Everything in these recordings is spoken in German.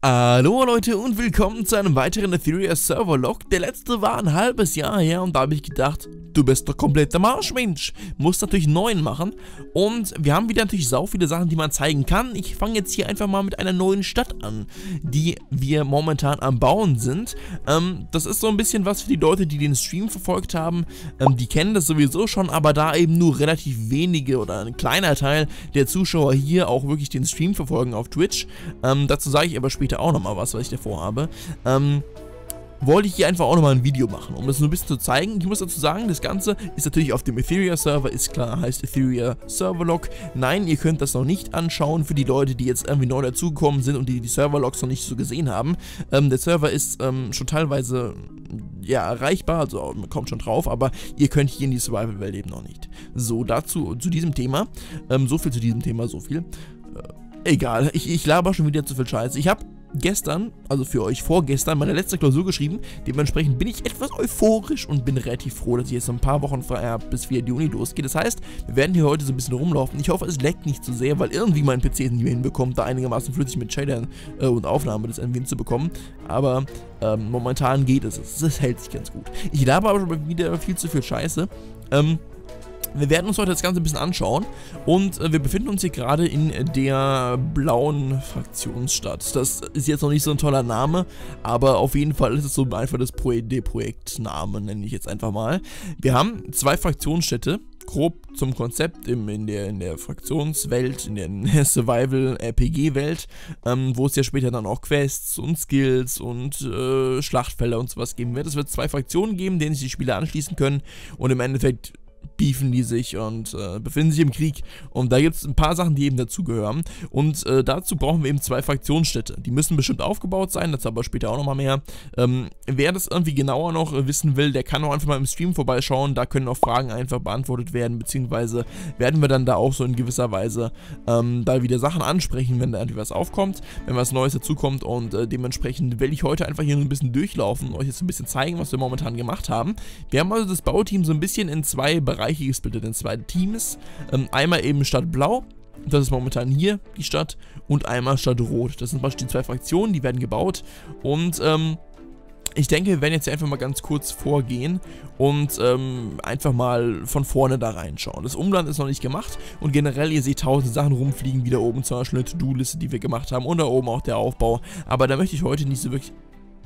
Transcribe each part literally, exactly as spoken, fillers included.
Hallo Leute und willkommen zu einem weiteren Etheria Serverlog. Der letzte war ein halbes Jahr her und da habe ich gedacht, du bist doch komplett am Arsch, Mensch. Musst natürlich einen neuen machen und wir haben wieder natürlich sau viele Sachen, die man zeigen kann. Ich fange jetzt hier einfach mal mit einer neuen Stadt an, die wir momentan am Bauen sind. Ähm, das ist so ein bisschen was für die Leute, die den Stream verfolgt haben. Ähm, die kennen das sowieso schon, aber da eben nur relativ wenige oder ein kleiner Teil der Zuschauer hier auch wirklich den Stream verfolgen auf Twitch. Ähm, dazu sage ich aber später auch nochmal was, was ich davor habe. Ähm, wollte ich hier einfach auch nochmal ein Video machen, um das nur ein bisschen zu zeigen. Ich muss dazu sagen, das Ganze ist natürlich auf dem Etheria Server, ist klar, heißt Etheria Serverlog. Nein, ihr könnt das noch nicht anschauen für die Leute, die jetzt irgendwie neu dazugekommen sind und die die Serverlogs noch nicht so gesehen haben. Ähm, der Server ist ähm, schon teilweise ja erreichbar, also man kommt schon drauf, aber ihr könnt hier in die Survival-Welt eben noch nicht. So, dazu, zu diesem Thema, ähm, so viel zu diesem Thema, so viel. Äh, egal, ich, ich laber schon wieder zu viel Scheiße. Ich habe gestern, also für euch vorgestern, meine letzte Klausur geschrieben. Dementsprechend bin ich etwas euphorisch und bin relativ froh, dass ich jetzt noch ein paar Wochen frei habe, bis wieder die Uni losgeht. Das heißt, wir werden hier heute so ein bisschen rumlaufen. Ich hoffe, es leckt nicht zu sehr, weil irgendwie mein P C es nicht mehr hinbekommt, da einigermaßen flüssig mit Shadern äh, und Aufnahme das irgendwie hinzubekommen. Aber ähm, momentan geht es. Es hält sich ganz gut. Ich laber aber schon wieder viel zu viel Scheiße. Ähm... Wir werden uns heute das Ganze ein bisschen anschauen und äh, wir befinden uns hier gerade in der blauen Fraktionsstadt. Das ist jetzt noch nicht so ein toller Name, aber auf jeden Fall ist es so einfach das Pro Projektname, nenne ich jetzt einfach mal. Wir haben zwei Fraktionsstädte, grob zum Konzept im, in, der, in der Fraktionswelt, in der, in der Survival-R P G-Welt, ähm, wo es ja später dann auch Quests und Skills und äh, Schlachtfelder und sowas geben wird. Es wird zwei Fraktionen geben, denen sich die Spieler anschließen können und im Endeffekt beefen die sich und äh, befinden sich im Krieg. Und da gibt es ein paar Sachen, die eben dazugehören. Und äh, dazu brauchen wir eben zwei Fraktionsstädte. Die müssen bestimmt aufgebaut sein, dazu aber später auch nochmal mehr. Ähm, wer das irgendwie genauer noch äh, wissen will, der kann auch einfach mal im Stream vorbeischauen. Da können auch Fragen einfach beantwortet werden, beziehungsweise werden wir dann da auch so in gewisser Weise ähm, da wieder Sachen ansprechen, wenn da irgendwie was aufkommt, wenn was Neues dazukommt. Und äh, dementsprechend will ich heute einfach hier ein bisschen durchlaufen und euch jetzt ein bisschen zeigen, was wir momentan gemacht haben. Wir haben also das Bauteam so ein bisschen in zwei Bereiche gesplittet, in zwei Teams. Ähm, einmal eben Stadt Blau, das ist momentan hier die Stadt, und einmal Stadt Rot. Das sind beispielsweise die zwei Fraktionen, die werden gebaut und ähm, ich denke, wir werden jetzt hier einfach mal ganz kurz vorgehen und ähm, einfach mal von vorne da reinschauen. Das Umland ist noch nicht gemacht und generell, ihr seht tausend Sachen rumfliegen, wie da oben zum Beispiel eine To-Do-Liste, die wir gemacht haben, und da oben auch der Aufbau, aber da möchte ich heute nicht so wirklich...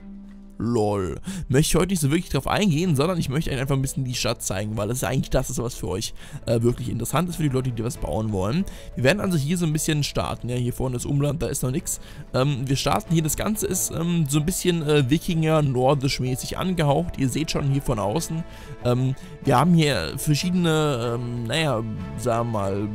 Lol. Möchte ich heute nicht so wirklich drauf eingehen, sondern ich möchte euch einfach ein bisschen die Stadt zeigen, weil das ist eigentlich das, ist, was für euch äh, wirklich interessant ist, für die Leute, die was bauen wollen. Wir werden also hier so ein bisschen starten. Ja, hier vorne ist Umland, da ist noch nichts. Ähm, wir starten hier, das Ganze ist ähm, so ein bisschen äh, Wikinger-nordisch-mäßig angehaucht. Ihr seht schon hier von außen. Ähm, wir haben hier verschiedene, ähm, naja, sagen wir mal,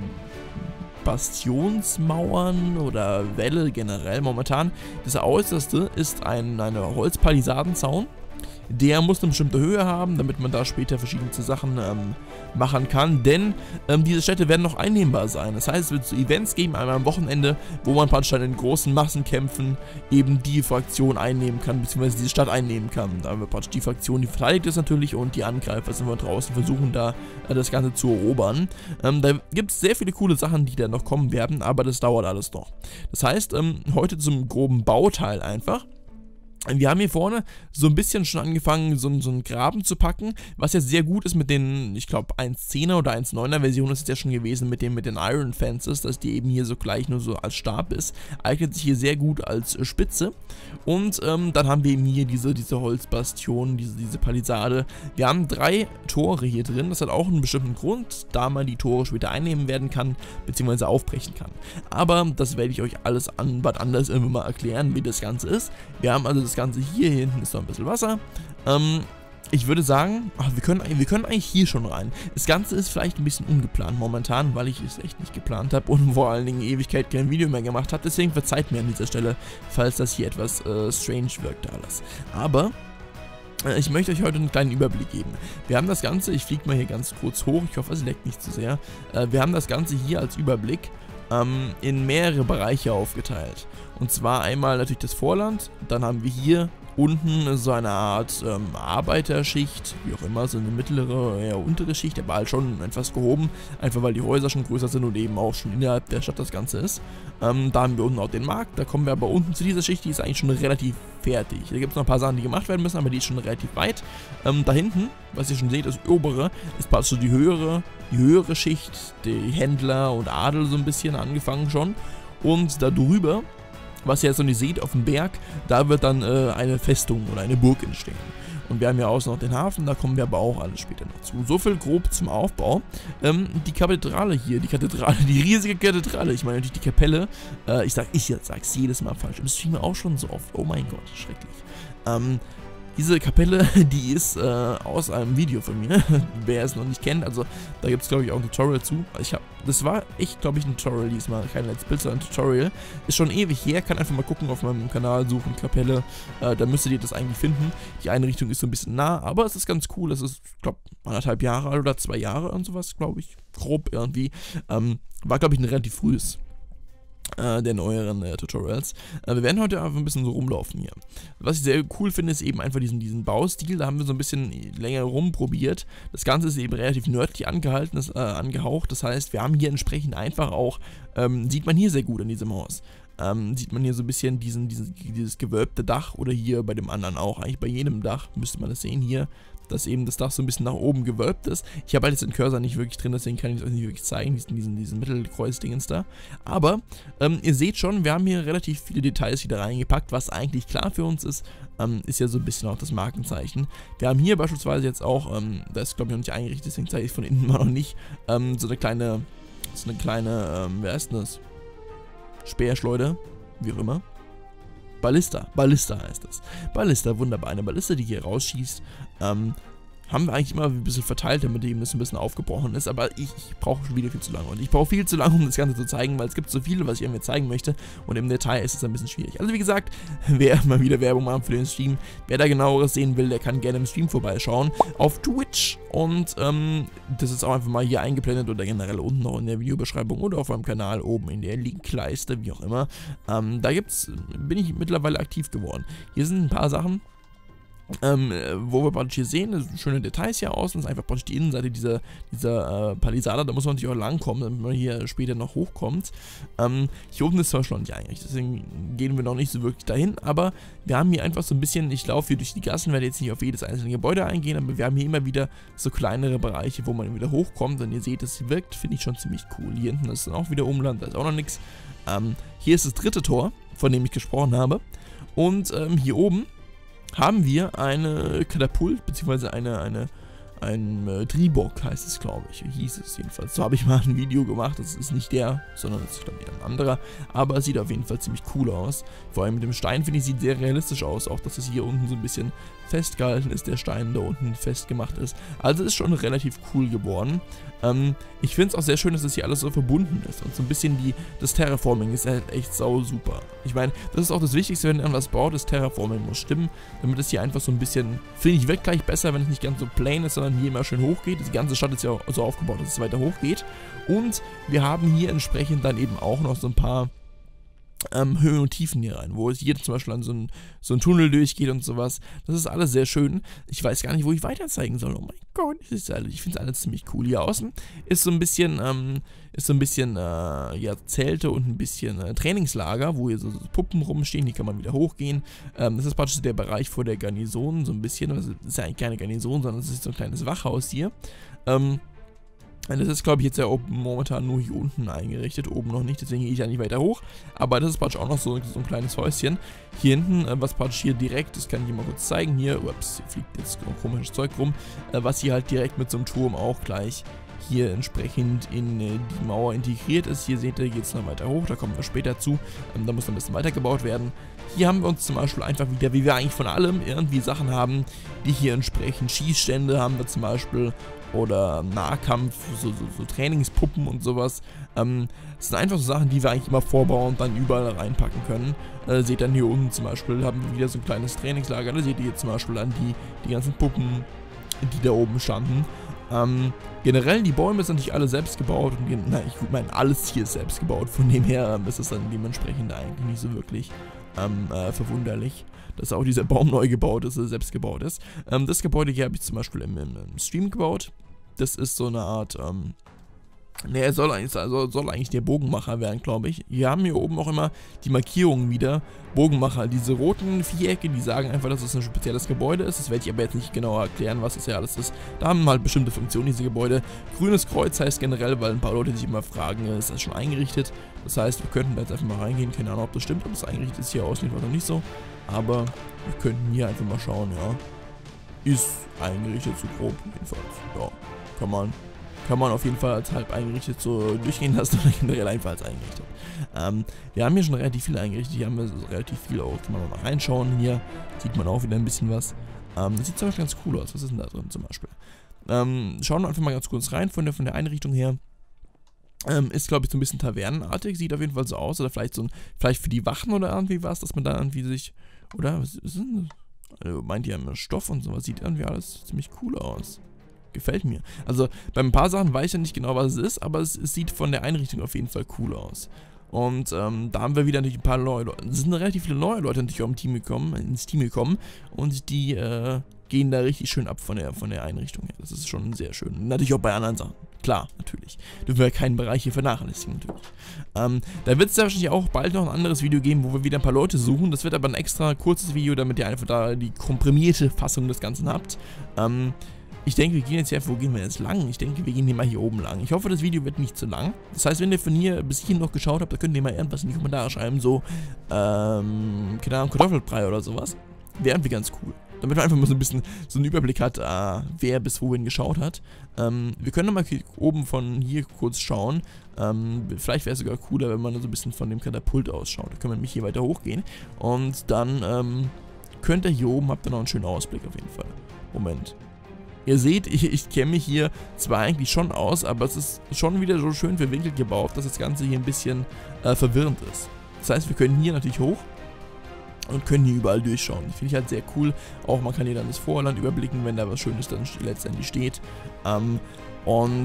Bastionsmauern oder Wälle generell momentan. Das äußerste ist ein eine Holzpalisadenzaun. Der muss eine bestimmte Höhe haben, damit man da später verschiedene Sachen ähm, machen kann, denn ähm, diese Städte werden noch einnehmbar sein. Das heißt, es wird so Events geben, einmal am Wochenende, wo man praktisch dann in großen Massenkämpfen eben die Fraktion einnehmen kann, beziehungsweise diese Stadt einnehmen kann. Da haben wir praktisch die Fraktion, die verteidigt ist natürlich, und die Angreifer sind wir draußen, versuchen da äh, das Ganze zu erobern. Ähm, da gibt es sehr viele coole Sachen, die da noch kommen werden, aber das dauert alles noch. Das heißt, ähm, heute zum groben Bauteil einfach. Wir haben hier vorne so ein bisschen schon angefangen, so, so einen Graben zu packen, was jetzt sehr gut ist mit den, ich glaube, eins Komma zehner oder eins Komma neuner Version ist es ja schon gewesen mit den, mit den Iron Fences, dass die eben hier so gleich nur so als Stab ist, eignet sich hier sehr gut als äh, Spitze. Und ähm, dann haben wir eben hier diese, diese Holzbastion, diese, diese Palisade. Wir haben drei Tore hier drin, das hat auch einen bestimmten Grund, da man die Tore später einnehmen werden kann, beziehungsweise aufbrechen kann. Aber das werde ich euch alles an, was anders irgendwann mal erklären, wie das Ganze ist. Wir haben also das Das Ganze hier, hier hinten ist noch ein bisschen Wasser. Ähm, ich würde sagen, ach, wir, können, wir können eigentlich hier schon rein. Das Ganze ist vielleicht ein bisschen ungeplant momentan, weil ich es echt nicht geplant habe und vor allen Dingen Ewigkeit kein Video mehr gemacht habe. Deswegen verzeiht mir an dieser Stelle, falls das hier etwas äh, strange wirkt alles. Aber äh, ich möchte euch heute einen kleinen Überblick geben. Wir haben das Ganze, ich fliege mal hier ganz kurz hoch, ich hoffe es leckt nicht zu sehr. Äh, wir haben das Ganze hier als Überblick ähm, in mehrere Bereiche aufgeteilt. Und zwar einmal natürlich das Vorland, dann haben wir hier Unten so eine Art ähm, Arbeiterschicht, wie auch immer, so eine mittlere, eher untere Schicht, aber halt schon etwas gehoben, einfach weil die Häuser schon größer sind und eben auch schon innerhalb der Stadt das Ganze ist. Ähm, da haben wir unten auch den Markt, da kommen wir aber unten zu dieser Schicht, die ist eigentlich schon relativ fertig. Da gibt es noch ein paar Sachen, die gemacht werden müssen, aber die ist schon relativ weit. Ähm, da hinten, was ihr schon seht, das obere, ist praktisch so die höhere, die höhere Schicht, die Händler und Adel so ein bisschen angefangen schon. Und da drüber, was ihr jetzt noch nicht seht, auf dem Berg, da wird dann äh, eine Festung oder eine Burg entstehen. Und wir haben ja außen noch den Hafen, da kommen wir aber auch alles später noch zu. So viel grob zum Aufbau. Ähm, die Kathedrale hier, die Kathedrale, die riesige Kathedrale, ich meine natürlich die Kapelle. Äh, ich sag, ich jetzt sag's jedes Mal falsch, im Stream auch schon so oft. Oh mein Gott, schrecklich. Ähm, Diese Kapelle, die ist äh, aus einem Video von mir, wer es noch nicht kennt, also da gibt es glaube ich auch ein Tutorial zu. Ich hab, das war echt glaube ich ein Tutorial diesmal, kein Let's Play, sondern ein Tutorial. Ist schon ewig her, kann einfach mal gucken auf meinem Kanal, suchen Kapelle, äh, da müsstet ihr das eigentlich finden. Die Einrichtung ist so ein bisschen nah, aber es ist ganz cool, es ist, glaube ich, anderthalb Jahre alt oder zwei Jahre und sowas, glaube ich, grob irgendwie. Ähm, war glaube ich ein relativ frühes der neueren äh, Tutorials. Äh, wir werden heute einfach ein bisschen so rumlaufen hier. Was ich sehr cool finde, ist eben einfach diesen, diesen Baustil. Da haben wir so ein bisschen länger rumprobiert. Das Ganze ist eben relativ nördlich angehalten, das, äh, angehaucht. Das heißt, wir haben hier entsprechend einfach auch, ähm, sieht man hier sehr gut an diesem Haus. Ähm, sieht man hier so ein bisschen diesen, diesen, dieses gewölbte Dach oder hier bei dem anderen auch. Eigentlich bei jedem Dach müsste man das sehen hier, dass eben das Dach so ein bisschen nach oben gewölbt ist. Ich habe halt jetzt den Cursor nicht wirklich drin, deswegen kann ich es euch nicht wirklich zeigen, diesen, diesen, diesen Mittelkreuz-Dingens da. Aber ähm, ihr seht schon, wir haben hier relativ viele Details wieder reingepackt, was eigentlich klar für uns ist, ähm, ist ja so ein bisschen auch das Markenzeichen. Wir haben hier beispielsweise jetzt auch, ähm, das ist glaube ich noch nicht eingerichtet, deswegen zeige ich es von innen mal noch nicht, ähm, so eine kleine, so eine kleine, ähm, wer ist denn das? Speerschleuder, wie auch immer. Ballista, Ballista heißt das. Ballista, wunderbar. Eine Ballista, die hier rausschießt. Ähm, haben wir eigentlich immer ein bisschen verteilt, damit eben das ein bisschen aufgebrochen ist, aber ich, ich brauche schon wieder viel zu lange und ich brauche viel zu lange, um das Ganze zu zeigen, weil es gibt so viel, was ich irgendwie zeigen möchte und im Detail ist es ein bisschen schwierig. Also wie gesagt, wer mal wieder Werbung macht für den Stream, wer da genaueres sehen will, der kann gerne im Stream vorbeischauen auf Twitch und ähm, das ist auch einfach mal hier eingeblendet oder generell unten noch in der Videobeschreibung oder auf meinem Kanal oben in der Linkleiste, wie auch immer. Ähm, da gibt's, bin ich mittlerweile aktiv geworden. Hier sind ein paar Sachen, Ähm, wo wir praktisch hier sehen, schöne Details hier außen, das ist einfach praktisch die Innenseite dieser, dieser äh, Palisade, da muss man natürlich auch langkommen, damit man hier später noch hochkommt. Ähm, hier oben ist zum Beispiel noch nicht eingerichtet, deswegen gehen wir noch nicht so wirklich dahin, aber wir haben hier einfach so ein bisschen, ich laufe hier durch die Gassen, werde jetzt nicht auf jedes einzelne Gebäude eingehen, aber wir haben hier immer wieder so kleinere Bereiche, wo man wieder hochkommt und ihr seht, es wirkt, finde ich schon ziemlich cool. Hier hinten ist dann auch wieder Umland, da ist auch noch nichts. Ähm, hier ist das dritte Tor, von dem ich gesprochen habe und ähm, hier oben haben wir eine Katapult, beziehungsweise eine, eine, ein äh, Tribock heißt es, glaube ich, hieß es jedenfalls. So habe ich mal ein Video gemacht, das ist nicht der, sondern das ist, glaube ich, ein anderer, aber es sieht auf jeden Fall ziemlich cool aus. Vor allem mit dem Stein, finde ich, sieht sehr realistisch aus, auch dass es hier unten so ein bisschen festgehalten ist, der Stein da unten festgemacht ist. Also ist schon relativ cool geworden. Ähm, ich finde es auch sehr schön, dass das hier alles so verbunden ist und so ein bisschen die, das Terraforming ist halt echt sau super. Ich meine, das ist auch das Wichtigste, wenn man was baut, das Terraforming muss stimmen, damit es hier einfach so ein bisschen, finde ich, wirkt gleich besser, wenn es nicht ganz so plain ist, sondern hier immer schön hochgeht. Die ganze Stadt ist ja so aufgebaut, dass es weiter hochgeht. Und wir haben hier entsprechend dann eben auch noch so ein paar Ähm, Höhen und Tiefen hier rein, wo es hier zum Beispiel an so ein, so ein Tunnel durchgeht und sowas. Das ist alles sehr schön. Ich weiß gar nicht, wo ich weiter zeigen soll. Oh mein Gott, ich finde es alles ziemlich cool. Hier außen ist so ein bisschen, ähm, ist so ein bisschen, äh, ja, Zelte und ein bisschen äh, Trainingslager, wo hier so, so Puppen rumstehen, die kann man wieder hochgehen. Ähm, das ist praktisch der Bereich vor der Garnison, so ein bisschen. Also, das ist ja eigentlich keine Garnison, sondern es ist so ein kleines Wachhaus hier. Ähm, Das ist, glaube ich, jetzt ja oben momentan nur hier unten eingerichtet, oben noch nicht, deswegen gehe ich ja nicht weiter hoch. Aber das ist praktisch auch noch so, so ein kleines Häuschen. Hier hinten, äh, was praktisch hier direkt, das kann ich dir mal kurz zeigen, hier, ups, hier fliegt jetzt komisches Zeug rum, äh, was hier halt direkt mit so einem Turm auch gleich hier entsprechend in äh, die Mauer integriert ist. Hier seht ihr, geht es noch weiter hoch, da kommen wir später zu. Ähm, da muss noch ein bisschen weitergebaut werden. Hier haben wir uns zum Beispiel einfach wieder, wie wir eigentlich von allem irgendwie Sachen haben, die hier entsprechend Schießstände haben wir zum Beispiel oder Nahkampf, so, so, so Trainingspuppen und sowas. Ähm, das sind einfach so Sachen, die wir eigentlich immer vorbauen und dann überall reinpacken können. Äh, seht dann hier unten zum Beispiel, haben wir wieder so ein kleines Trainingslager. Da seht ihr jetzt zum Beispiel an die, die ganzen Puppen, die da oben standen. Ähm, generell, die Bäume sind natürlich alle selbst gebaut. Und, na, ich meine, alles hier ist selbst gebaut. Von dem her ähm, ist es dann dementsprechend eigentlich nicht so wirklich ähm, äh, verwunderlich, dass auch dieser Baum neu gebaut ist, selbst gebaut ist. Ähm, das Gebäude hier habe ich zum Beispiel im, im, im Stream gebaut. Das ist so eine Art, ähm, ne, er soll eigentlich, also soll eigentlich der Bogenmacher werden, glaube ich. Wir haben hier oben auch immer die Markierungen wieder. Bogenmacher, diese roten Vierecke, die sagen einfach, dass es ein spezielles Gebäude ist. Das werde ich aber jetzt nicht genauer erklären, was das ja alles ist. Da haben halt bestimmte Funktionen, diese Gebäude. Grünes Kreuz heißt generell, weil ein paar Leute sich immer fragen, ist das schon eingerichtet? Das heißt, wir könnten da jetzt einfach mal reingehen. Keine Ahnung, ob das stimmt, ob das eingerichtet ist. Hier aussieht oder nicht so. Aber wir könnten hier einfach mal schauen, ja. Ist eingerichtet, so grob jedenfalls. Ja, kann man... Kann man auf jeden Fall als halb eingerichtet so durchgehen lassen oder generell einfach als eingerichtet. Ähm, wir haben hier schon relativ viel eingerichtet. Hier haben wir so relativ viel auch. Kann man mal reinschauen. Hier sieht man auch wieder ein bisschen was. Ähm, das sieht zum Beispiel ganz cool aus. Was ist denn da drin zum Beispiel? Ähm, schauen wir einfach mal ganz kurz rein von der, von der Einrichtung her. Ähm, ist, glaube ich, so ein bisschen tavernenartig. Sieht auf jeden Fall so aus. Oder vielleicht so ein, vielleicht für die Wachen oder irgendwie was, dass man da irgendwie sich, oder? Was ist denn das? Also, meint ihr immer Stoff und sowas? Sieht irgendwie alles ziemlich cool aus. Gefällt mir. Also bei ein paar Sachen weiß ich ja nicht genau, was es ist, aber es, es sieht von der Einrichtung auf jeden Fall cool aus. Und ähm, da haben wir wieder natürlich ein paar neue Leute. Es sind relativ viele neue Leute natürlich auch im Team gekommen, ins Team gekommen. Und die äh, gehen da richtig schön ab von der, von der Einrichtung her. Das ist schon sehr schön. Und natürlich auch bei anderen Sachen. Klar, natürlich. Dürfen wir keinen Bereich hier vernachlässigen, natürlich. Ähm, da wird es ja wahrscheinlich auch bald noch ein anderes Video geben, wo wir wieder ein paar Leute suchen. Das wird aber ein extra kurzes Video, damit ihr einfach da die komprimierte Fassung des Ganzen habt. Ähm... Ich denke, wir gehen jetzt hier, wo gehen wir jetzt lang? Ich denke, wir gehen hier mal hier oben lang. Ich hoffe, das Video wird nicht zu lang. Das heißt, wenn ihr von hier bis hierhin noch geschaut habt, dann könnt ihr mal irgendwas in die Kommentare schreiben, so, ähm, keine Ahnung, Kartoffelbrei oder sowas. Wäre irgendwie ganz cool. Damit man einfach mal so ein bisschen so einen Überblick hat, äh, wer bis wohin geschaut hat. Ähm, wir können mal oben von hier kurz schauen. Ähm, vielleicht wäre es sogar cooler, wenn man so ein bisschen von dem Katapult ausschaut. Da können wir nämlich hier weiter hochgehen. Und dann, ähm, könnt ihr hier oben, habt ihr noch einen schönen Ausblick auf jeden Fall. Moment. Ihr seht, ich, ich kenne mich hier zwar eigentlich schon aus, aber es ist schon wieder so schön verwinkelt gebaut, dass das Ganze hier ein bisschen äh, verwirrend ist. Das heißt, wir können hier natürlich hoch und können hier überall durchschauen. Das finde ich halt sehr cool. Auch man kann hier dann das Vorland überblicken, wenn da was Schönes dann letztendlich steht. Ähm, und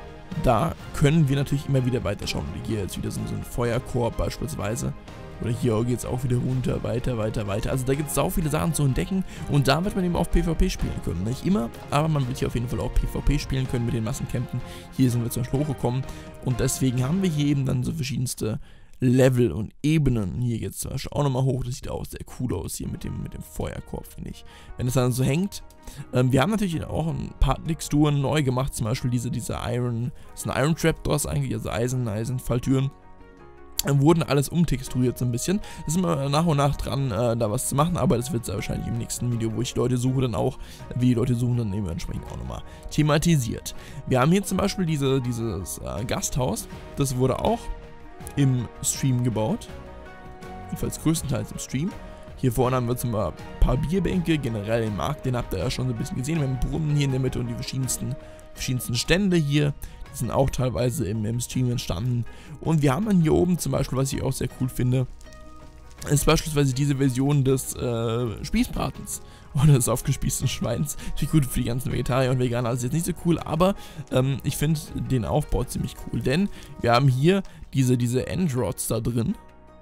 da können wir natürlich immer wieder weiterschauen. Hier jetzt wieder so, so ein Feuerkorb beispielsweise. Oder hier geht es auch wieder runter, weiter, weiter, weiter. Also da gibt es sau viele Sachen zu entdecken. Und da wird man eben auch PvP spielen können. Nicht immer, aber man wird hier auf jeden Fall auch PvP spielen können mit den Massenkämpfen. Hier sind wir zum Beispiel hochgekommen. Und deswegen haben wir hier eben dann so verschiedenste Level und Ebenen. Hier geht es zum Beispiel auch nochmal hoch. Das sieht auch sehr cool aus hier mit dem, mit dem Feuerkorb, finde ich. Wenn es dann so hängt. Ähm, wir haben natürlich auch ein paar Texturen neu gemacht. Zum Beispiel diese, diese Iron, das ist ein Iron Trap draus eigentlich, also Eisen, Eisenfalltüren. Wurden alles umtexturiert so ein bisschen. Da sind wir nach und nach dran, äh, da was zu machen, aber das wird es wahrscheinlich im nächsten Video, wo ich Leute suche, dann auch, wie die Leute suchen, dann eben entsprechend auch nochmal thematisiert. Wir haben hier zum Beispiel diese, dieses äh, Gasthaus, das wurde auch im Stream gebaut, jedenfalls größtenteils im Stream. Hier vorne haben wir zum Beispiel ein paar Bierbänke, generell den Markt, den habt ihr ja schon so ein bisschen gesehen. Wir haben einen Brunnen hier in der Mitte und die verschiedensten, verschiedensten Stände hier. Die sind auch teilweise im, im Stream entstanden. Und wir haben dann hier oben zum Beispiel, was ich auch sehr cool finde, ist beispielsweise diese Version des äh, Spießbratens oder des aufgespießten Schweins. Natürlich gut für die ganzen Vegetarier und Veganer, das ist jetzt nicht so cool, aber ähm, ich finde den Aufbau ziemlich cool, denn wir haben hier diese, diese Endrods da drin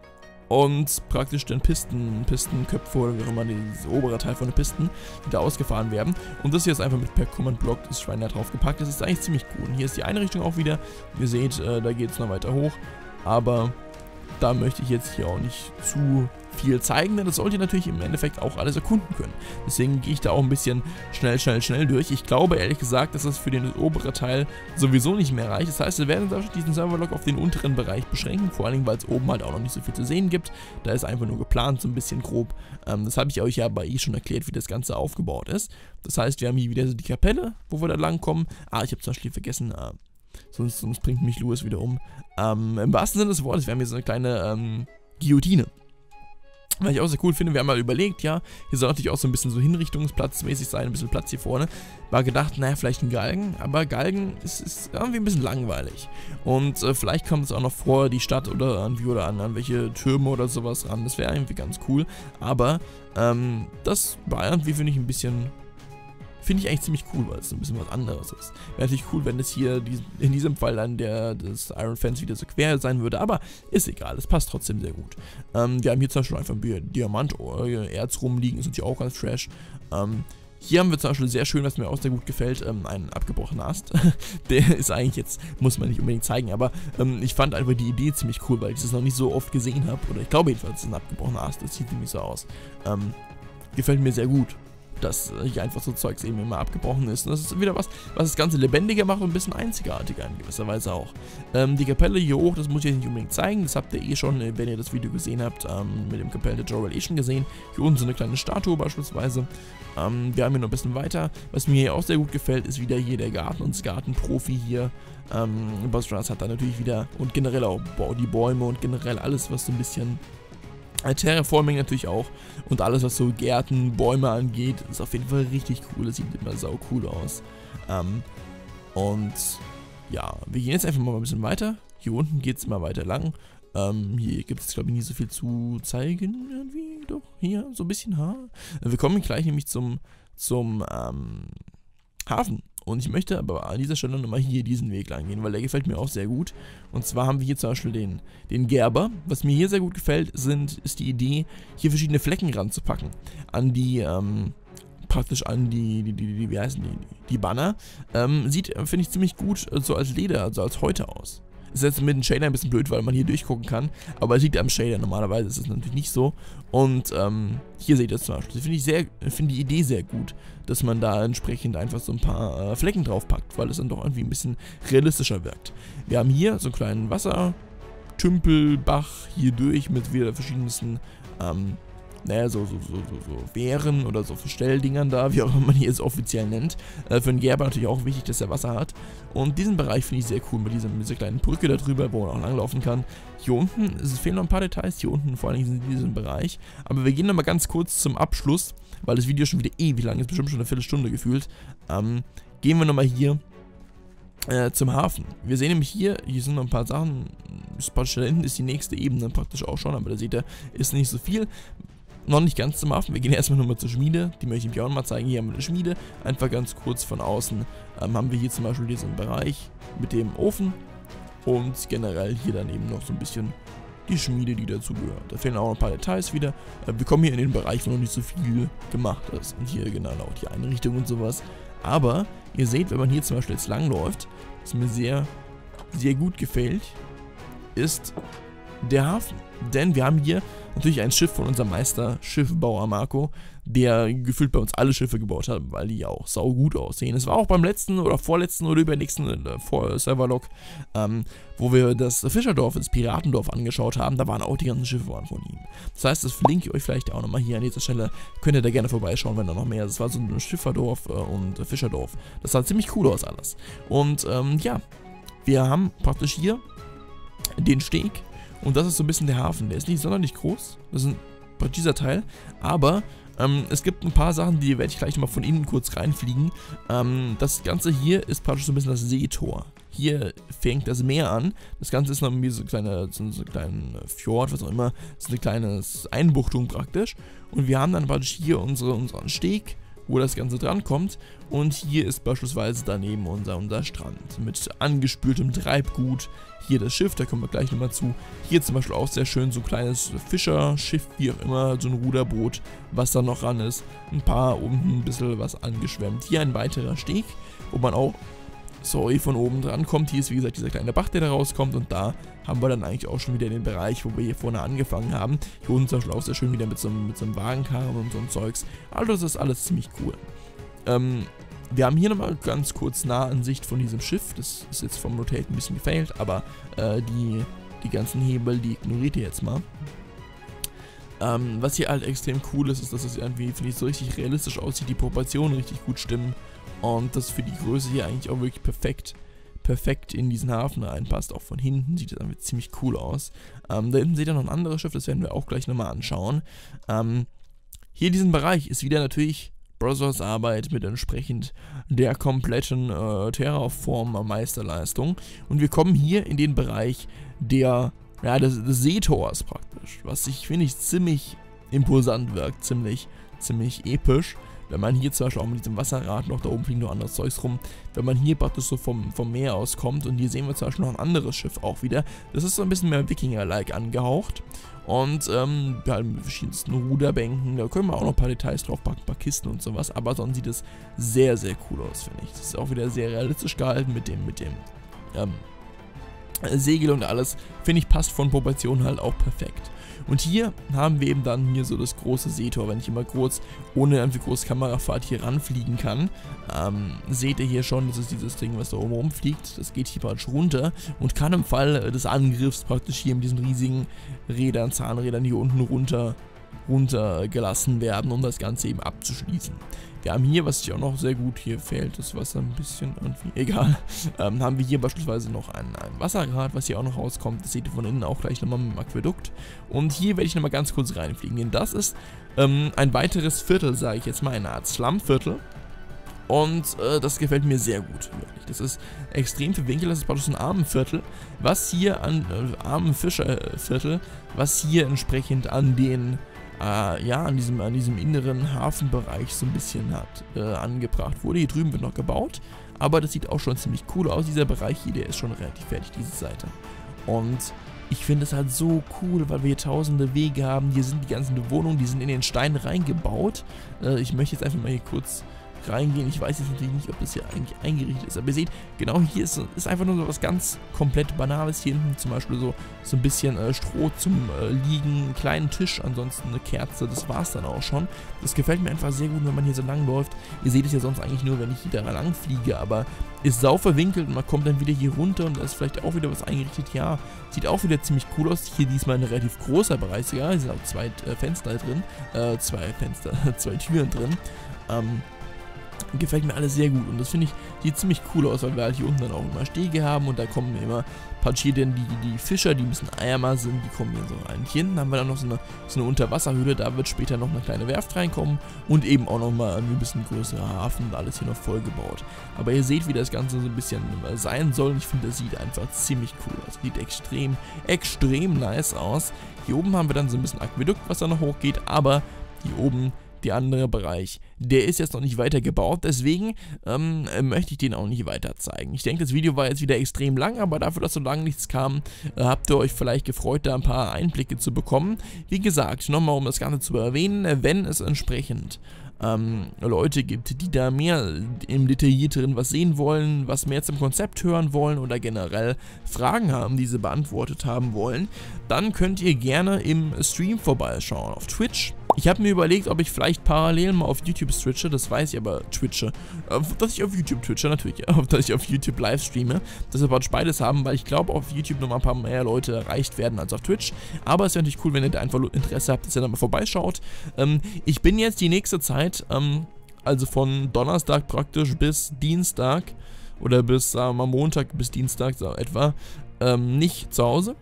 und praktisch den Pisten, Pistenköpfe oder wie auch immer, dieses obere Teil von den Pisten, die da ausgefahren werden. Und das hier ist einfach mit per Command Block das Schwein da drauf gepackt. Das ist eigentlich ziemlich cool. Und hier ist die Einrichtung auch wieder. Ihr seht, äh, da geht es noch weiter hoch, aber da möchte ich jetzt hier auch nicht zu viel zeigen, denn das sollt ihr natürlich im Endeffekt auch alles erkunden können. Deswegen gehe ich da auch ein bisschen schnell, schnell, schnell durch. Ich glaube ehrlich gesagt, dass das für den oberen Teil sowieso nicht mehr reicht. Das heißt, wir werden diesen Serverlog auf den unteren Bereich beschränken, vor allem, weil es oben halt auch noch nicht so viel zu sehen gibt. Da ist einfach nur geplant, so ein bisschen grob. Ähm, das habe ich euch ja bei I schon erklärt, wie das Ganze aufgebaut ist. Das heißt, wir haben hier wieder so die Kapelle, wo wir da lang kommen. Ah, ich habe zum Beispiel vergessen, äh, sonst, sonst bringt mich Louis wieder um. Ähm, im wahrsten Sinne des Wortes, wir haben hier so eine kleine ähm, Guillotine. Was ich auch sehr cool finde, wir haben mal überlegt, ja, hier soll natürlich auch so ein bisschen so hinrichtungsplatzmäßig sein, ein bisschen Platz hier vorne. War gedacht, naja, vielleicht ein Galgen, aber Galgen ist, ist irgendwie ein bisschen langweilig. Und äh, vielleicht kommt es auch noch vor, die Stadt oder irgendwie oder an, an welche Türme oder sowas ran. Das wäre irgendwie ganz cool. Aber ähm, das war irgendwie, finde ich, ein bisschen finde ich eigentlich ziemlich cool, weil es so ein bisschen was anderes ist. Wäre natürlich cool, wenn es hier dies, in diesem Fall dann der des Iron Fence wieder so quer sein würde, aber ist egal, es passt trotzdem sehr gut. Ähm, wir haben hier zum Beispiel einfach ein Diamant, Erz rumliegen, ist natürlich auch ganz fresh. Ähm, Hier haben wir zum Beispiel sehr schön, was mir auch sehr gut gefällt, ähm, einen abgebrochenen Ast. Der ist eigentlich jetzt, muss man nicht unbedingt zeigen, aber ähm, ich fand einfach die Idee ziemlich cool, weil ich das noch nicht so oft gesehen habe. Oder ich glaube jedenfalls, es ist ein abgebrochener Ast, das sieht nämlich so aus. Ähm, gefällt mir sehr gut, dass hier einfach so Zeugs eben immer abgebrochen ist. Und das ist wieder was, was das Ganze lebendiger macht und ein bisschen einzigartiger in gewisser Weise auch. Ähm, die Kapelle hier hoch, das muss ich jetzt nicht unbedingt zeigen, das habt ihr eh schon, wenn ihr das Video gesehen habt, ähm, mit dem Kapelle-Tutorial eh schon gesehen. Hier unten so eine kleine Statue beispielsweise. Ähm, wir haben hier noch ein bisschen weiter. Was mir hier auch sehr gut gefällt, ist wieder hier der Garten und das Gartenprofi hier. Ähm, Bossrunners hat da natürlich wieder, und generell auch die Bäume und generell alles, was so ein bisschen Terraforming natürlich auch und alles, was so Gärten, Bäume angeht, ist auf jeden Fall richtig cool. Das sieht immer sau cool aus. Ähm, und ja, wir gehen jetzt einfach mal ein bisschen weiter. Hier unten geht es immer weiter lang. Ähm, hier gibt es, glaube ich, nicht so viel zu zeigen. Irgendwie, doch, hier, so ein bisschen, ha. Wir kommen gleich nämlich zum, zum ähm, Hafen. Und ich möchte aber an dieser Stelle nochmal hier diesen Weg lang gehen, weil der gefällt mir auch sehr gut. Und zwar haben wir hier zum Beispiel den, den Gerber. Was mir hier sehr gut gefällt, sind, ist die Idee, hier verschiedene Flecken ranzupacken. An die, ähm, praktisch an die, die, die, die wie heißen die, die Banner. Ähm, sieht, finde ich, ziemlich gut so als Leder, also als Häute aus. Ist jetzt mit dem Shader ein bisschen blöd, weil man hier durchgucken kann, aber es liegt am Shader, normalerweise ist es natürlich nicht so. Und ähm, hier seht ihr es zum Beispiel, finde ich sehr, finde die Idee sehr gut, dass man da entsprechend einfach so ein paar äh, Flecken draufpackt, weil es dann doch irgendwie ein bisschen realistischer wirkt. Wir haben hier so einen kleinen Wassertümpelbach hier durch mit wieder verschiedensten ähm, naja, so, so, so, so, so Wehren oder so Verstelldingern da, wie auch immer man hier es offiziell nennt. Äh, für einen Gerber natürlich auch wichtig, dass er Wasser hat. Und diesen Bereich finde ich sehr cool, mit dieser, mit dieser kleinen Brücke da drüber, wo man auch langlaufen kann. Hier unten, es fehlen noch ein paar Details, hier unten vor allem in diesem Bereich. Aber wir gehen nochmal ganz kurz zum Abschluss, weil das Video schon wieder ewig lang ist, bestimmt schon eine Viertelstunde gefühlt. Ähm, gehen wir nochmal hier Äh, zum Hafen. Wir sehen nämlich hier, hier sind noch ein paar Sachen, praktisch da hinten ist die nächste Ebene praktisch auch schon, aber da seht ihr, ist nicht so viel. Noch nicht ganz zum Hafen, wir gehen erstmal nochmal zur Schmiede, die möchte ich euch auch nochmal zeigen. Hier haben wir eine Schmiede, einfach ganz kurz von außen ähm, haben wir hier zum Beispiel diesen Bereich mit dem Ofen und generell hier dann eben noch so ein bisschen die Schmiede, die dazu gehört. Da fehlen auch noch ein paar Details wieder. Äh, wir kommen hier in den Bereich, wo noch nicht so viel gemacht ist und hier genau auch die Einrichtung und sowas. Aber ihr seht, wenn man hier zum Beispiel jetzt langläuft, was mir sehr, sehr gut gefällt, ist der Hafen. Denn wir haben hier natürlich ein Schiff von unserem Meister Schiffbauer Marco, der gefühlt bei uns alle Schiffe gebaut hat, weil die ja auch sau gut aussehen. Es war auch beim letzten oder vorletzten oder übernächsten äh, vor Serverlog, ähm, wo wir das Fischerdorf, das Piratendorf angeschaut haben, da waren auch die ganzen Schiffe von ihm. Das heißt, das verlinke ich euch vielleicht auch nochmal hier an dieser Stelle. Könnt ihr da gerne vorbeischauen, wenn da noch mehr ist. Das war so ein Schifferdorf äh, und äh, Fischerdorf. Das sah ziemlich cool aus alles. Und ähm, ja, wir haben praktisch hier den Steg. Und das ist so ein bisschen der Hafen. Der ist nicht sonderlich groß. Das ist ein, dieser Teil. Aber ähm, es gibt ein paar Sachen, die werde ich gleich nochmal von innen kurz reinfliegen. Ähm, das Ganze hier ist praktisch so ein bisschen das Seetor. Hier fängt das Meer an. Das Ganze ist noch wie so ein kleiner, so, so ein kleiner Fjord, was auch immer. Das ist eine kleine Einbuchtung praktisch. Und wir haben dann praktisch hier unsere, unseren Steg, wo das Ganze drankommt. Und hier ist beispielsweise daneben unser, unser Strand mit angespültem Treibgut. Hier das Schiff, da kommen wir gleich nochmal zu. Hier zum Beispiel auch sehr schön so ein kleines Fischerschiff, wie auch immer, so ein Ruderboot, was da noch ran ist. Ein paar unten ein bisschen was angeschwemmt. Hier ein weiterer Steg, wo man auch, sorry, von oben dran kommt. Hier ist wie gesagt dieser kleine Bach, der da rauskommt. Und da haben wir dann eigentlich auch schon wieder den Bereich, wo wir hier vorne angefangen haben. Hier unten zum Beispiel auch sehr schön wieder mit so, mit so einem Wagenkarren und so ein Zeugs. Also das ist alles ziemlich cool. Ähm, wir haben hier nochmal ganz kurz Nahansicht von diesem Schiff. Das ist jetzt vom Rotate ein bisschen gefailt, aber äh, die, die ganzen Hebel, die ignoriert ihr jetzt mal. Ähm, was hier halt extrem cool ist, ist, dass es irgendwie, finde ich, so richtig realistisch aussieht, die Proportionen richtig gut stimmen und das für die Größe hier eigentlich auch wirklich perfekt, perfekt in diesen Hafen reinpasst. Auch von hinten sieht das einfach ziemlich cool aus. Ähm, da hinten seht ihr noch ein anderes Schiff, das werden wir auch gleich nochmal anschauen. Ähm, hier diesen Bereich ist wieder natürlich Brothers Arbeit mit entsprechend der kompletten äh, Terraform-Meisterleistung. Und wir kommen hier in den Bereich der, ja, des, des Seetors praktisch, was sich, finde ich, ziemlich imposant wirkt, ziemlich, ziemlich episch. wenn man hier zum Beispiel auch mit diesem Wasserrad noch, da oben fliegt noch anderes Zeugs rum, wenn man hier praktisch so vom, vom Meer aus kommt und hier sehen wir zum Beispiel noch ein anderes Schiff auch wieder, das ist so ein bisschen mehr Wikinger-like angehaucht und ähm, wir haben mit verschiedensten Ruderbänken, da können wir auch noch ein paar Details draufpacken, ein paar Kisten und sowas, aber sonst sieht es sehr, sehr cool aus, finde ich. Das ist auch wieder sehr realistisch gehalten mit dem, mit dem, ähm, Segel und alles, finde ich, passt von Proportionen halt auch perfekt. Und hier haben wir eben dann hier so das große Seetor, wenn ich immer kurz, ohne irgendwie große Kamerafahrt hier ranfliegen kann, ähm, seht ihr hier schon, das ist dieses Ding, was da oben rumfliegt, das geht hier praktisch runter und kann im Fall des Angriffs praktisch hier mit diesen riesigen Rädern, Zahnrädern hier unten runter runtergelassen werden, um das Ganze eben abzuschließen. Wir haben hier, was sich auch noch sehr gut, hier fehlt das Wasser ein bisschen irgendwie, egal, ähm, haben wir hier beispielsweise noch ein, ein Wasserrad, was hier auch noch rauskommt, das seht ihr von innen auch gleich nochmal mit dem Aquädukt. Und hier werde ich nochmal ganz kurz reinfliegen, denn das ist ähm, ein weiteres Viertel, sage ich jetzt mal, eine Art Slumviertel. Und äh, das gefällt mir sehr gut, wirklich. Das ist extrem viel Winkel, das ist praktisch ein Armenviertel, was hier an, äh, Armenfischerviertel, was hier entsprechend an den Äh, ja, an diesem, an diesem inneren Hafenbereich so ein bisschen hat äh, angebracht wurde. Hier drüben wird noch gebaut, aber das sieht auch schon ziemlich cool aus. Dieser Bereich hier, der ist schon relativ fertig, diese Seite. Und ich finde es halt so cool, weil wir hier tausende Wege haben. Hier sind die ganzen Wohnungen, die sind in den Stein reingebaut. Äh, ich möchte jetzt einfach mal hier kurz reingehen. Ich weiß jetzt natürlich nicht, ob das hier eigentlich eingerichtet ist, aber ihr seht, genau hier ist, ist einfach nur so was ganz komplett Banales. Hier hinten zum Beispiel so, so ein bisschen äh, Stroh zum äh, Liegen, einen kleinen Tisch, ansonsten eine Kerze, das war es dann auch schon. Das gefällt mir einfach sehr gut, wenn man hier so lang läuft. Ihr seht es ja sonst eigentlich nur, wenn ich hier da lang fliege, aber ist sau verwinkelt und man kommt dann wieder hier runter und da ist vielleicht auch wieder was eingerichtet. Ja, sieht auch wieder ziemlich cool aus. Hier diesmal ein relativ großer Bereich sogar, hier sind auch zwei äh, Fenster drin, äh, zwei Fenster, zwei Türen drin. Ähm, Gefällt mir alles sehr gut und das finde ich, sieht ziemlich cool aus, weil wir halt hier unten dann auch immer Stege haben und da kommen immer Patschi, denn die, die Fischer, die ein bisschen eiermer sind, die kommen hier so rein. Hier hinten haben wir dann noch so eine, so eine Unterwasserhöhle, da wird später noch eine kleine Werft reinkommen und eben auch nochmal ein bisschen größerer Hafen und alles hier noch voll gebaut. Aber ihr seht, wie das Ganze so ein bisschen sein soll und ich finde, das sieht einfach ziemlich cool aus. Sieht extrem, extrem nice aus. Hier oben haben wir dann so ein bisschen Aquädukt, was da noch hochgeht, aber hier oben der andere Bereich, der ist jetzt noch nicht weiter gebaut, deswegen ähm, möchte ich den auch nicht weiter zeigen. Ich denke, das Video war jetzt wieder extrem lang, aber dafür, dass so lange nichts kam, äh, habt ihr euch vielleicht gefreut, da ein paar Einblicke zu bekommen. Wie gesagt, nochmal um das Ganze zu erwähnen, wenn es entsprechend ähm, Leute gibt, die da mehr im Detaillierteren was sehen wollen, was mehr zum Konzept hören wollen oder generell Fragen haben, die sie beantwortet haben wollen, dann könnt ihr gerne im Stream vorbeischauen auf Twitch. Ich habe mir überlegt, ob ich vielleicht parallel mal auf YouTube switche, das weiß ich aber, twitche, äh, dass ich auf YouTube twitche, natürlich, äh, dass ich auf YouTube live streame, dass wir beides haben, weil ich glaube, auf YouTube nochmal ein paar mehr Leute erreicht werden als auf Twitch, aber es wäre natürlich cool, wenn ihr da einfach Interesse habt, dass ihr dann mal vorbeischaut. Ähm, ich bin jetzt die nächste Zeit, ähm, also von Donnerstag praktisch bis Dienstag, oder bis, sagen wir mal, Montag bis Dienstag, so etwa, ähm, nicht zu Hause.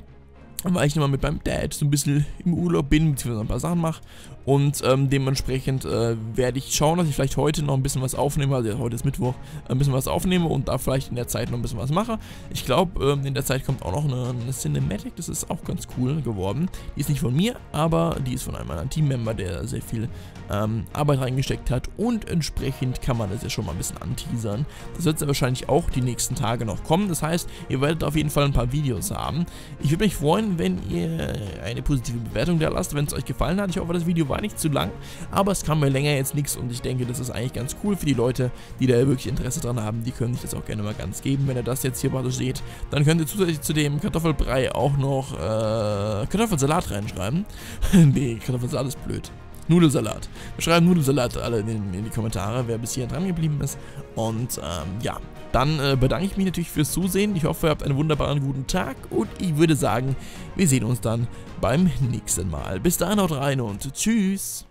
Weil ich nochmal mit meinem Dad so ein bisschen im Urlaub bin, beziehungsweise ein paar Sachen mache. Und ähm, dementsprechend äh, werde ich schauen, dass ich vielleicht heute noch ein bisschen was aufnehme, also heute ist Mittwoch, ein bisschen was aufnehme und da vielleicht in der Zeit noch ein bisschen was mache. Ich glaube, ähm, in der Zeit kommt auch noch eine, eine Cinematic, das ist auch ganz cool geworden. Die ist nicht von mir, aber die ist von einem meiner Teammember, der sehr viel ähm, Arbeit reingesteckt hat und entsprechend kann man das ja schon mal ein bisschen anteasern. Das wird ja wahrscheinlich auch die nächsten Tage noch kommen, das heißt, ihr werdet auf jeden Fall ein paar Videos haben. Ich würde mich freuen, wenn ihr eine positive Bewertung da lasst, wenn es euch gefallen hat. Ich hoffe, das Video war nicht zu lang, aber es kam mir länger jetzt nichts und ich denke, das ist eigentlich ganz cool für die Leute, die da wirklich Interesse dran haben. Die können sich das auch gerne mal ganz geben. Wenn ihr das jetzt hier gerade seht, dann könnt ihr zusätzlich zu dem Kartoffelbrei auch noch äh, Kartoffelsalat reinschreiben. Nee, Kartoffelsalat ist blöd. Nudelsalat. Wir schreiben Nudelsalat alle in, in die Kommentare, wer bis hier dran geblieben ist. Und ähm, ja, dann äh, bedanke ich mich natürlich fürs Zusehen. Ich hoffe, ihr habt einen wunderbaren guten Tag und ich würde sagen, wir sehen uns dann beim nächsten Mal. Bis dahin, haut rein und tschüss.